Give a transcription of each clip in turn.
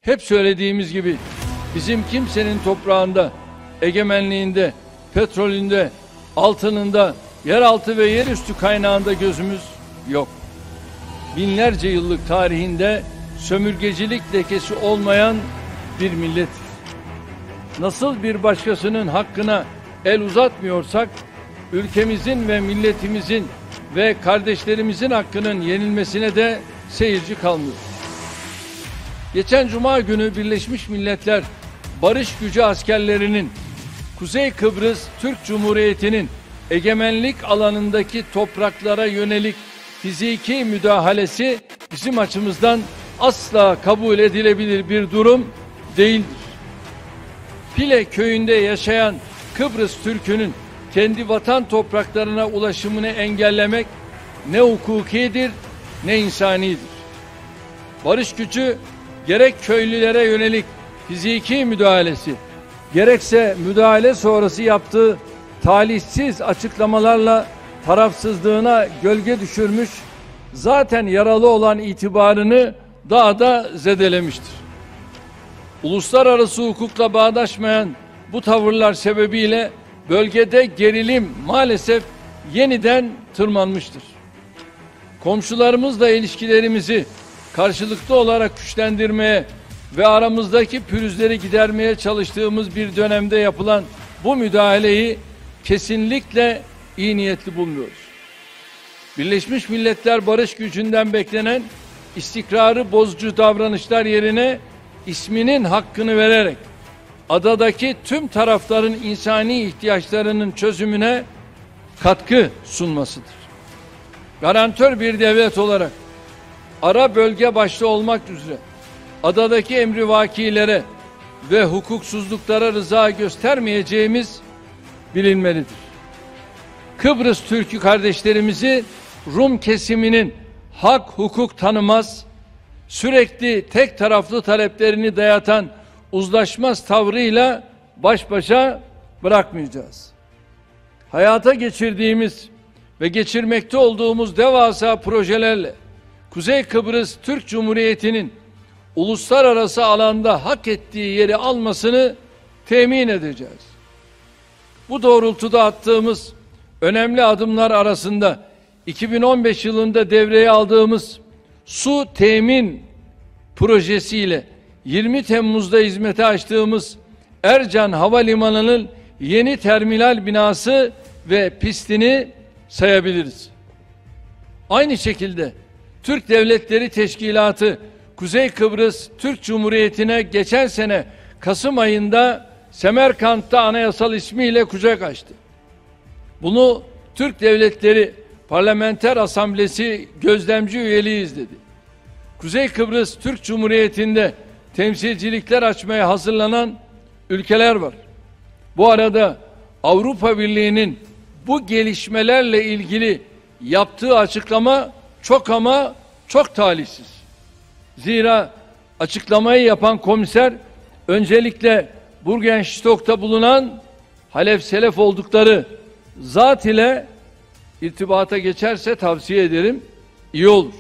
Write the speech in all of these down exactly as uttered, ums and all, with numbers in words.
Hep söylediğimiz gibi bizim kimsenin toprağında, egemenliğinde, petrolünde, altınında, yeraltı ve yerüstü kaynağında gözümüz yok. Binlerce yıllık tarihinde sömürgecilik lekesi olmayan bir millet. Nasıl bir başkasının hakkına el uzatmıyorsak, ülkemizin ve milletimizin ve kardeşlerimizin hakkının yenilmesine de seyirci kalmıyor. Geçen Cuma günü Birleşmiş Milletler Barış Gücü askerlerinin Kuzey Kıbrıs Türk Cumhuriyeti'nin egemenlik alanındaki topraklara yönelik fiziki müdahalesi bizim açımızdan asla kabul edilebilir bir durum değildir. Pile köyünde yaşayan Kıbrıs Türk'ünün kendi vatan topraklarına ulaşımını engellemek ne hukukidir ne insanidir. Barış gücü gerek köylülere yönelik fiziki müdahalesi, gerekse müdahale sonrası yaptığı talihsiz açıklamalarla tarafsızlığına gölge düşürmüş, zaten yaralı olan itibarını daha da zedelemiştir. Uluslararası hukukla bağdaşmayan bu tavırlar sebebiyle bölgede gerilim maalesef yeniden tırmanmıştır. Komşularımızla ilişkilerimizi karşılıklı olarak güçlendirmeye ve aramızdaki pürüzleri gidermeye çalıştığımız bir dönemde yapılan bu müdahaleyi kesinlikle iyi niyetli bulmuyoruz. Birleşmiş Milletler barış gücünden beklenen istikrarı bozucu davranışlar yerine isminin hakkını vererek adadaki tüm tarafların insani ihtiyaçlarının çözümüne katkı sunmasıdır. Garantör bir devlet olarak ara bölge başta olmak üzere adadaki emrivakilere ve hukuksuzluklara rıza göstermeyeceğimiz bilinmelidir. Kıbrıs Türk'ü kardeşlerimizi Rum kesiminin hak hukuk tanımaz, sürekli tek taraflı taleplerini dayatan uzlaşmaz tavrıyla baş başa bırakmayacağız. Hayata geçirdiğimiz ve geçirmekte olduğumuz devasa projelerle Kuzey Kıbrıs Türk Cumhuriyeti'nin uluslararası alanda hak ettiği yeri almasını temin edeceğiz. Bu doğrultuda attığımız önemli adımlar arasında iki bin on beş yılında devreye aldığımız su temin projesiyle yirmi Temmuz'da hizmete açtığımız Ercan Havalimanı'nın yeni terminal binası ve pistini sayabiliriz. Aynı şekilde Türk Devletleri Teşkilatı Kuzey Kıbrıs Türk Cumhuriyeti'ne geçen sene Kasım ayında Semerkant'ta anayasal ismiyle kucak açtı. Bunu Türk Devletleri Parlamenter Asamblesi gözlemci üyeliği izledi. Kuzey Kıbrıs Türk Cumhuriyeti'nde temsilcilikler açmaya hazırlanan ülkeler var. Bu arada Avrupa Birliği'nin bu gelişmelerle ilgili yaptığı açıklama çok ama çok talihsiz. Zira açıklamayı yapan komiser öncelikle Burgenstock'ta bulunan Halef Selef oldukları zat ile irtibata geçerse tavsiye ederim, iyi olur.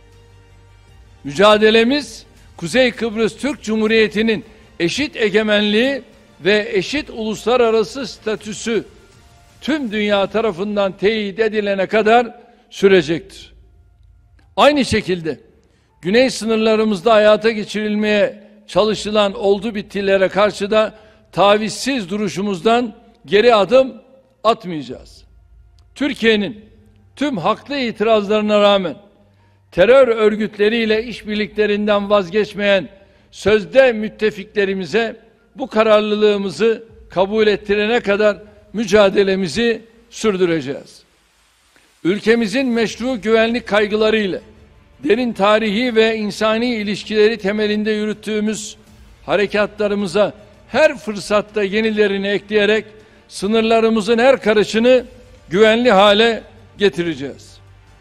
Mücadelemiz Kuzey Kıbrıs Türk Cumhuriyeti'nin eşit egemenliği ve eşit uluslararası statüsü tüm dünya tarafından teyit edilene kadar sürecektir. Aynı şekilde güney sınırlarımızda hayata geçirilmeye çalışılan oldu bittilere karşı da tavizsiz duruşumuzdan geri adım atmayacağız. Türkiye'nin tüm haklı itirazlarına rağmen terör örgütleriyle işbirliklerinden vazgeçmeyen sözde müttefiklerimize bu kararlılığımızı kabul ettirene kadar mücadelemizi sürdüreceğiz. Ülkemizin meşru güvenlik kaygılarıyla derin tarihi ve insani ilişkileri temelinde yürüttüğümüz harekatlarımıza her fırsatta yenilerini ekleyerek sınırlarımızın her karışını güvenli hale getireceğiz.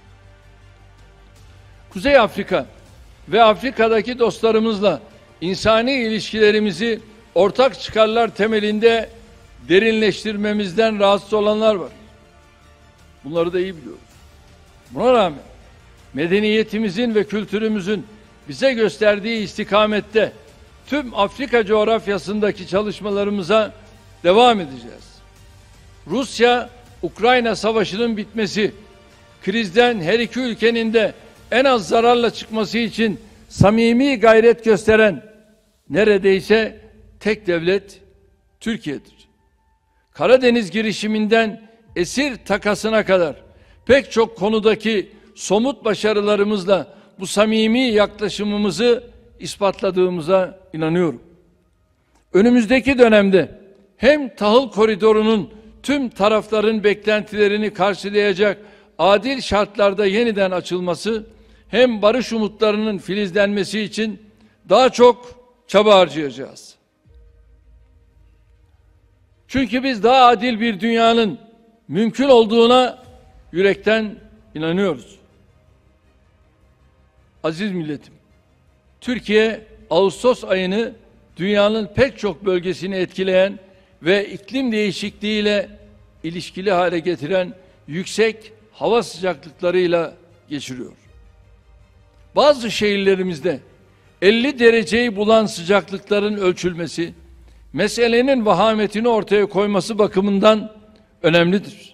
Kuzey Afrika ve Afrika'daki dostlarımızla insani ilişkilerimizi ortak çıkarlar temelinde derinleştirmemizden rahatsız olanlar var. Bunları da iyi biliyoruz. Buna rağmen medeniyetimizin ve kültürümüzün bize gösterdiği istikamette tüm Afrika coğrafyasındaki çalışmalarımıza devam edeceğiz. Rusya-Ukrayna savaşının bitmesi, krizden her iki ülkenin de en az zararla çıkması için samimi gayret gösteren neredeyse tek devlet Türkiye'dir. Karadeniz girişiminden esir takasına kadar pek çok konudaki somut başarılarımızla bu samimi yaklaşımımızı ispatladığımıza inanıyorum. Önümüzdeki dönemde hem tahıl koridorunun tüm tarafların beklentilerini karşılayacak adil şartlarda yeniden açılması, hem barış umutlarının filizlenmesi için daha çok çaba harcayacağız. Çünkü biz daha adil bir dünyanın mümkün olduğuna yürekten inanıyoruz. Aziz milletim, Türkiye Ağustos ayını dünyanın pek çok bölgesini etkileyen ve iklim değişikliğiyle ilişkili hale getiren yüksek hava sıcaklıklarıyla geçiriyor. Bazı şehirlerimizde elli dereceyi bulan sıcaklıkların ölçülmesi, meselenin vahametini ortaya koyması bakımından önemlidir.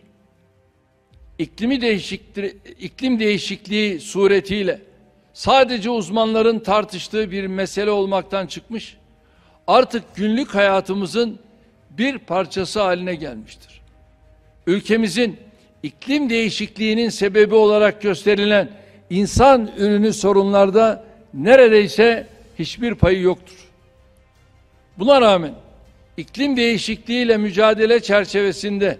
İklimi değişikliği, iklim değişikliği suretiyle sadece uzmanların tartıştığı bir mesele olmaktan çıkmış, artık günlük hayatımızın bir parçası haline gelmiştir. Ülkemizin iklim değişikliğinin sebebi olarak gösterilen insan ürünü sorunlarda neredeyse hiçbir payı yoktur. Buna rağmen iklim değişikliğiyle mücadele çerçevesinde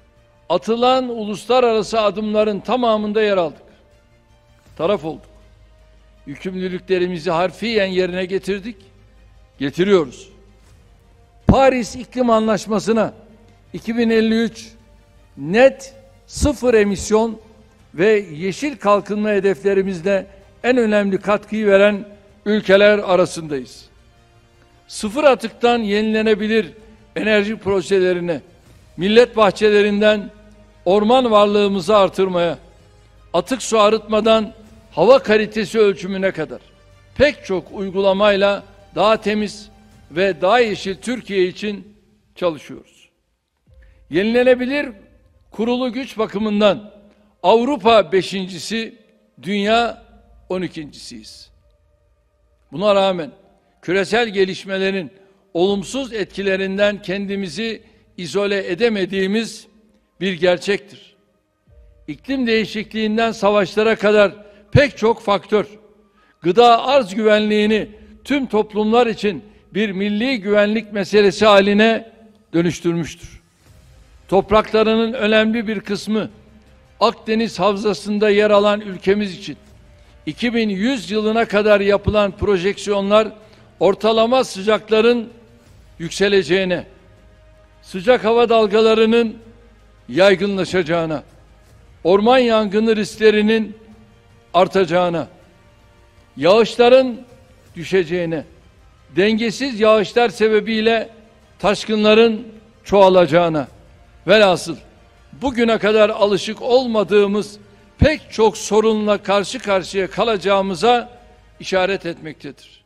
atılan uluslararası adımların tamamında yer aldık. Taraf olduk. Yükümlülüklerimizi harfiyen yerine getirdik, getiriyoruz. Paris İklim Anlaşması'na iki bin elli üç net sıfır emisyon ve yeşil kalkınma hedeflerimizde en önemli katkıyı veren ülkeler arasındayız. Sıfır atıktan yenilenebilir enerji projelerine, millet bahçelerinden orman varlığımızı artırmaya, atık su arıtmadan hava kalitesi ölçümüne kadar pek çok uygulamayla daha temiz ve daha yeşil Türkiye için çalışıyoruz. Yenilenebilir kurulu güç bakımından Avrupa beşincisi, dünya on ikincisiyiz. Buna rağmen küresel gelişmelerin olumsuz etkilerinden kendimizi izole edemediğimiz bir gerçektir. İklim değişikliğinden savaşlara kadar pek çok faktör, gıda arz güvenliğini tüm toplumlar için bir milli güvenlik meselesi haline dönüştürmüştür. Topraklarının önemli bir kısmı Akdeniz havzasında yer alan ülkemiz için iki bin yüz yılına kadar yapılan projeksiyonlar ortalama sıcakların yükseleceğine, sıcak hava dalgalarının yaygınlaşacağına, orman yangını risklerinin artacağına, yağışların düşeceğine, dengesiz yağışlar sebebiyle taşkınların çoğalacağına, velhasıl bugüne kadar alışık olmadığımız pek çok sorunla karşı karşıya kalacağımıza işaret etmektedir.